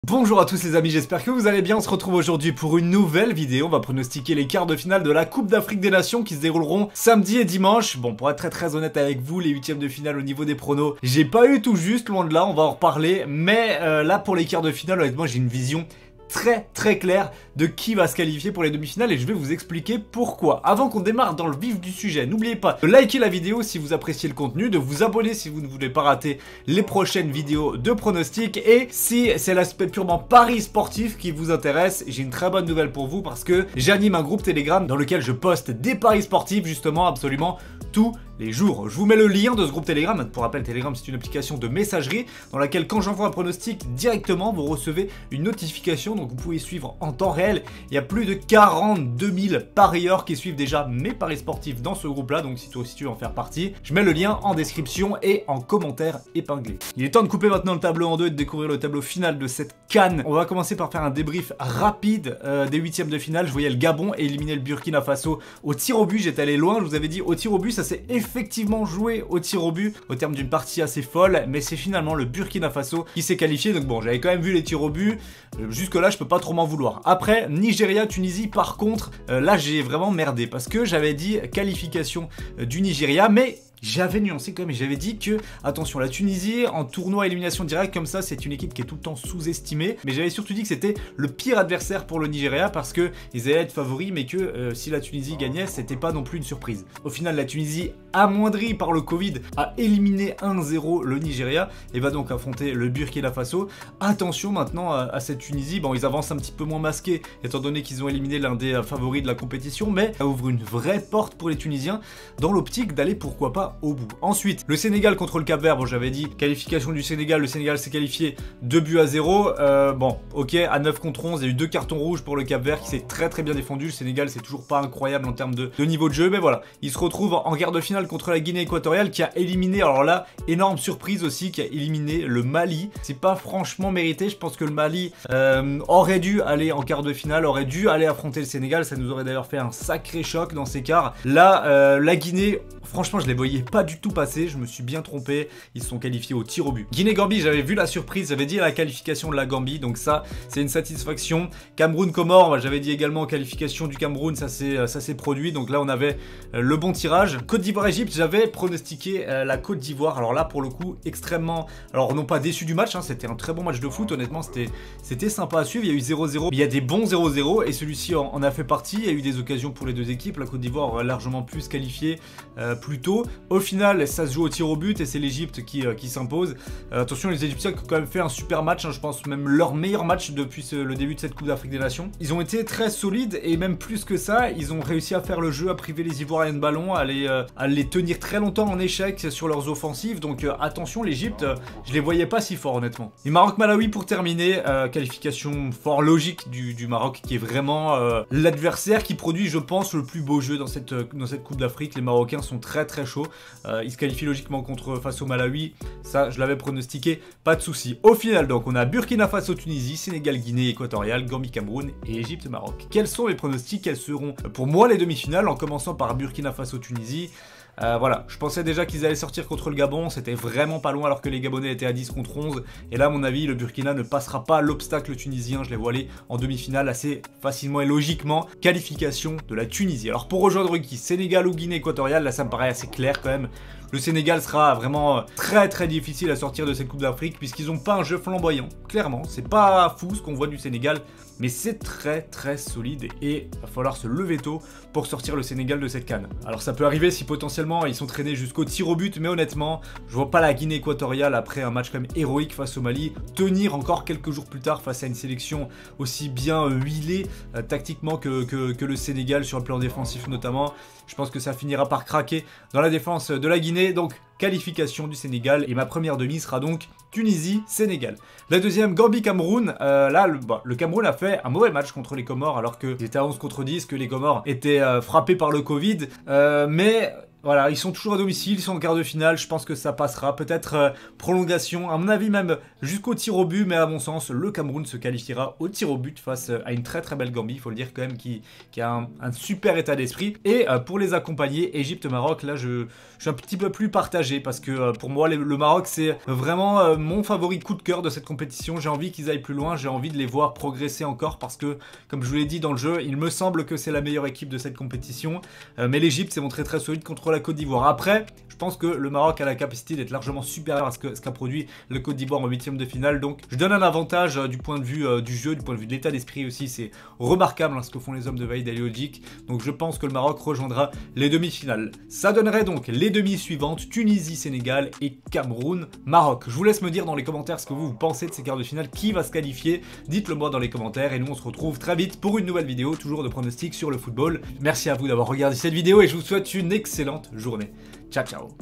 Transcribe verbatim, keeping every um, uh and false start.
Bonjour à tous les amis, j'espère que vous allez bien. On se retrouve aujourd'hui pour une nouvelle vidéo. On va pronostiquer les quarts de finale de la Coupe d'Afrique des Nations qui se dérouleront samedi et dimanche. Bon, pour être très très honnête avec vous, les huitièmes de finale au niveau des pronos, j'ai pas eu tout juste, loin de là, on va en reparler. Mais euh, là, pour les quarts de finale, honnêtement, j'ai une vision très très clair de qui va se qualifier pour les demi-finales et je vais vous expliquer pourquoi. Avant qu'on démarre dans le vif du sujet, n'oubliez pas de liker la vidéo si vous appréciez le contenu, de vous abonner si vous ne voulez pas rater les prochaines vidéos de pronostics, et si c'est l'aspect purement paris sportif qui vous intéresse, j'ai une très bonne nouvelle pour vous parce que j'anime un groupe Telegram dans lequel je poste des paris sportifs justement absolument tous les jours. Je vous mets le lien de ce groupe Telegram. Pour rappel, Telegram c'est une application de messagerie dans laquelle quand j'envoie un pronostic directement, vous recevez une notification, donc vous pouvez suivre en temps réel. Il y a plus de quarante-deux mille parieurs qui suivent déjà mes paris sportifs dans ce groupe là, donc si toi aussi tu veux en faire partie, je mets le lien en description et en commentaire épinglé. Il est temps de couper maintenant le tableau en deux et de découvrir le tableau final de cette CAN. On va commencer par faire un débrief rapide euh, des huitièmes de finale. Je voyais le Gabon éliminer le Burkina Faso au tir au but, j'étais allé loin, je vous avais dit au tir au but, ça s'est effectivement joué au tir au but au terme d'une partie assez folle, mais c'est finalement le Burkina Faso qui s'est qualifié. Donc bon, j'avais quand même vu les tirs au but, jusque là je peux pas trop m'en vouloir. Après Nigeria Tunisie, par contre euh, là j'ai vraiment merdé parce que j'avais dit qualification euh, du Nigeria, mais j'avais nuancé quand même et j'avais dit que, attention, la Tunisie en tournoi élimination directe comme ça, c'est une équipe qui est tout le temps sous-estimée. Mais j'avais surtout dit que c'était le pire adversaire pour le Nigeria parce que ils allaient être favoris, mais que euh, si la Tunisie gagnait, c'était pas non plus une surprise. Au final, la Tunisie, amoindrie par le Covid, a éliminé un zéro le Nigeria et va donc affronter le Burkina Faso. Attention maintenant à, à cette Tunisie, bon, ils avancent un petit peu moins masqués étant donné qu'ils ont éliminé l'un des euh, favoris de la compétition, mais ça ouvre une vraie porte pour les Tunisiens dans l'optique d'aller pourquoi pas au bout. Ensuite, le Sénégal contre le Cap-Vert, bon j'avais dit qualification du Sénégal, le Sénégal s'est qualifié deux buts à zéro, euh, bon ok, à neuf contre onze, il y a eu deux cartons rouges pour le Cap-Vert qui s'est très très bien défendu. Le Sénégal c'est toujours pas incroyable en termes de, de niveau de jeu, mais voilà, il se retrouve en quart de finale contre la Guinée équatoriale qui a éliminé, alors là, énorme surprise aussi, qui a éliminé le Mali. C'est pas franchement mérité, je pense que le Mali euh, aurait dû aller en quart de finale, aurait dû aller affronter le Sénégal, ça nous aurait d'ailleurs fait un sacré choc dans ces quarts. Là, euh, la Guinée, franchement je les voyais pas du tout passé, je me suis bien trompé, ils se sont qualifiés au tir au but. Guinée-Gambie, j'avais vu la surprise, j'avais dit la qualification de la Gambie, donc ça c'est une satisfaction. Cameroun-Comore, j'avais dit également qualification du Cameroun, ça s'est produit, donc là on avait euh, le bon tirage. Côte d'Ivoire-Égypte, j'avais pronostiqué euh, la Côte d'Ivoire, alors là pour le coup extrêmement, alors non pas déçu du match, hein, c'était un très bon match de foot, honnêtement c'était sympa à suivre, il y a eu zéro zéro, il y a des bons zéro zéro et celui-ci en, en a fait partie, il y a eu des occasions pour les deux équipes, la Côte d'Ivoire largement plus qualifiée euh, plus tôt. Au final ça se joue au tir au but et c'est l'Égypte qui, euh, qui s'impose. Euh, attention, les Égyptiens qui ont quand même fait un super match, hein, je pense même leur meilleur match depuis ce, le début de cette Coupe d'Afrique des Nations. Ils ont été très solides et même plus que ça, ils ont réussi à faire le jeu, à priver les Ivoiriens de ballon, à les, euh, à les tenir très longtemps en échec sur leurs offensives. Donc euh, attention, l'Égypte, euh, je les voyais pas si fort honnêtement. Et Maroc-Malawi pour terminer, euh, qualification fort logique du, du Maroc qui est vraiment euh, l'adversaire qui produit, je pense, le plus beau jeu dans cette, euh, dans cette Coupe d'Afrique. Les Marocains sont très très chauds, euh, ils se qualifient logiquement contre face au Malawi, ça je l'avais pronostiqué, pas de souci. Au final donc on a Burkina Faso Tunisie, Sénégal Guinée équatoriale, Gambie Cameroun et Égypte Maroc. Quels sont mes pronostics? Quels seront pour moi les demi-finales, en commençant par Burkina Faso Tunisie? Euh, voilà, je pensais déjà qu'ils allaient sortir contre le Gabon, c'était vraiment pas loin alors que les Gabonais étaient à dix contre onze. Et là, à mon avis, le Burkina ne passera pas l'obstacle tunisien, je les vois aller en demi-finale assez facilement et logiquement. Qualification de la Tunisie. Alors pour rejoindre qui, Sénégal ou Guinée équatoriale, là ça me paraît assez clair quand même. Le Sénégal sera vraiment très très difficile à sortir de cette Coupe d'Afrique puisqu'ils n'ont pas un jeu flamboyant, clairement. C'est pas fou ce qu'on voit du Sénégal, mais c'est très très solide et il va falloir se lever tôt pour sortir le Sénégal de cette CAN. Alors ça peut arriver si potentiellement ils sont traînés jusqu'au tir au but, mais honnêtement, je vois pas la Guinée équatoriale après un match quand même héroïque face au Mali tenir encore quelques jours plus tard face à une sélection aussi bien huilée euh, tactiquement que, que, que le Sénégal sur le plan défensif notamment. Je pense que ça finira par craquer dans la défense de la Guinée, donc qualification du Sénégal et ma première demi sera donc Tunisie-Sénégal. La deuxième, Gambie-Cameroun. Euh, là, le, bah, le Cameroun a fait un mauvais match contre les Comores alors qu'ils étaient à onze contre dix, que les Comores étaient euh, frappés par le Covid. Euh, mais Voilà, ils sont toujours à domicile, ils sont en quart de finale, je pense que ça passera. Peut-être euh, prolongation, à mon avis même jusqu'au tir au but, mais à mon sens, le Cameroun se qualifiera au tir au but face à une très très belle Gambie, il faut le dire quand même, qui, qui a un, un super état d'esprit. Et euh, pour les accompagner, Égypte-Maroc, là je, je suis un petit peu plus partagé, parce que euh, pour moi, les, le Maroc, c'est vraiment euh, mon favori coup de cœur de cette compétition. J'ai envie qu'ils aillent plus loin, j'ai envie de les voir progresser encore, parce que, comme je vous l'ai dit dans le jeu, il me semble que c'est la meilleure équipe de cette compétition. Euh, mais l'Égypte s'est montré très solide contre la Côte d'Ivoire. Après, je pense que le Maroc a la capacité d'être largement supérieur à ce qu'a ce qu'a produit le Côte d'Ivoire en huitième de finale. Donc, je donne un avantage euh, du point de vue euh, du jeu, du point de vue de l'état d'esprit aussi. C'est remarquable hein, ce que font les hommes de Vahid Halilhodžić. Donc, je pense que le Maroc rejoindra les demi-finales. Ça donnerait donc les demi suivantes, Tunisie-Sénégal et Cameroun-Maroc. Je vous laisse me dire dans les commentaires ce que vous, vous pensez de ces quarts de finale, qui va se qualifier. Dites-le moi dans les commentaires et nous on se retrouve très vite pour une nouvelle vidéo, toujours de pronostics sur le football. Merci à vous d'avoir regardé cette vidéo et je vous souhaite une excellente journée. Ciao ciao.